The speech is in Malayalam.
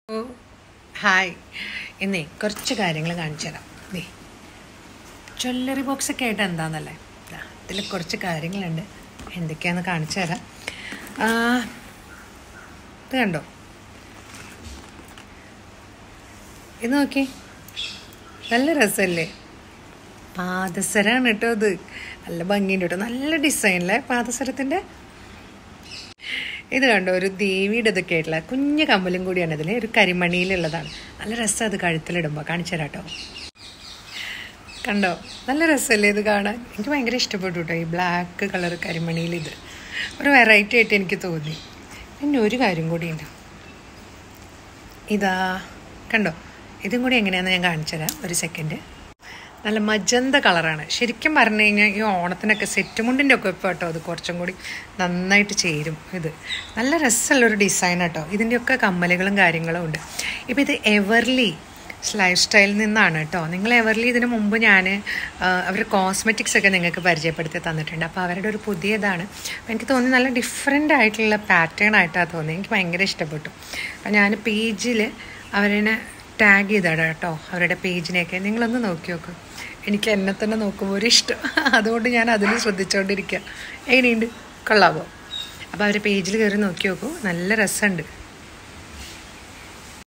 ഓ ഹായ്. ഇന്നേ കുറച്ച് കാര്യങ്ങൾ കാണിച്ചു തരാം. ജ്വല്ലറി ബോക്സൊക്കെ ആയിട്ട് എന്താണെന്നല്ലേ, ഇതിൽ കുറച്ച് കാര്യങ്ങളുണ്ട്. എന്തൊക്കെയാണെന്ന് കാണിച്ചു തരാം. ഇത് കണ്ടോ, ഇത് നോക്കി, നല്ല രസമല്ലേ? പാദസരമാണ് കേട്ടോ. ഇത് നല്ല ഭംഗിയുണ്ട് കേട്ടോ, നല്ല ഡിസൈനല്ലേ പാദസരത്തിൻ്റെ. ഇത് കണ്ടോ, ഒരു ദേവിയുടെ ഇതൊക്കെ ആയിട്ടുള്ള കുഞ്ഞു കമ്മലും കൂടിയാണ് ഇതിൽ, ഒരു കരിമണിയിലുള്ളതാണ്. നല്ല രസം അത് കഴുത്തിലിടുമ്പോൾ. കാണിച്ചു തരാം കേട്ടോ. കണ്ടോ, നല്ല രസമല്ലേ ഇത് കാണാൻ? എനിക്ക് ഭയങ്കര ഇഷ്ടപ്പെട്ടു കേട്ടോ ഈ ബ്ലാക്ക് കളർ കരിമണിയിൽ. ഇത് ഒരു വെറൈറ്റി ആയിട്ട് എനിക്ക് തോന്നി. പിന്നെ ഒരു കാര്യം കൂടിയുണ്ട്, ഇതാ കണ്ടോ, ഇതും കൂടി എങ്ങനെയാണെന്ന് ഞാൻ കാണിച്ചു തരാം. ഒരു സെക്കൻഡ്. നല്ല മജന്ത കളറാണ്. ശരിക്കും പറഞ്ഞു കഴിഞ്ഞാൽ ഈ ഓണത്തിനൊക്കെ സെറ്റ് മുണ്ടിൻ്റെ ഒക്കെ ഇപ്പോൾ കേട്ടോ അത് കുറച്ചും കൂടി നന്നായിട്ട് ചേരും. ഇത് നല്ല രസമുള്ളൊരു ഡിസൈൻ കേട്ടോ. ഇതിൻ്റെയൊക്കെ കമ്മലുകളും കാര്യങ്ങളും ഉണ്ട്. ഇപ്പോൾ ഇത് എവർലി ലൈഫ് സ്റ്റൈലിൽ നിന്നാണ് കേട്ടോ. നിങ്ങൾ എവർലി ഇതിന് മുമ്പ് ഞാൻ അവരുടെ കോസ്മെറ്റിക്സ് ഒക്കെ നിങ്ങൾക്ക് പരിചയപ്പെടുത്തി തന്നിട്ടുണ്ട്. അപ്പോൾ അവരുടെ ഒരു പുതിയതാണ്. അപ്പോൾ എനിക്ക് തോന്നി നല്ല ഡിഫറെൻ്റ് ആയിട്ടുള്ള പാറ്റേൺ ആയിട്ടാണ് തോന്നി. എനിക്ക് ഭയങ്കര ഇഷ്ടപ്പെട്ടു. അപ്പോൾ ഞാൻ പേജിൽ അവരെ ടാഗ് ചെയ്താണ് കേട്ടോ, അവരുടെ പേജിനെയൊക്കെ. നിങ്ങളൊന്ന് നോക്കി നോക്കും. എനിക്ക് എന്നെ തന്നെ നോക്കുമ്പോൾ ഒരു ഇഷ്ടം, അതുകൊണ്ട് ഞാൻ അതിൽ ശ്രദ്ധിച്ചുകൊണ്ടിരിക്കുക. എങ്ങനെയുണ്ട്, കൊള്ളാമോ? അപ്പോൾ അവരുടെ പേജിൽ കയറി നോക്കി നോക്കൂ, നല്ല രസമുണ്ട്.